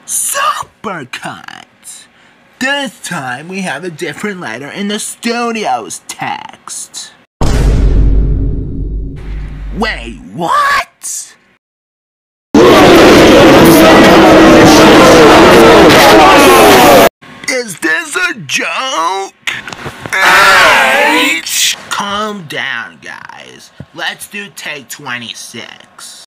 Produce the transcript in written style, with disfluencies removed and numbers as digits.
Supercut! This time we have a different letter in the studio's text. Wait, what? Is this a joke? H! Calm down, guys. Let's do take 26.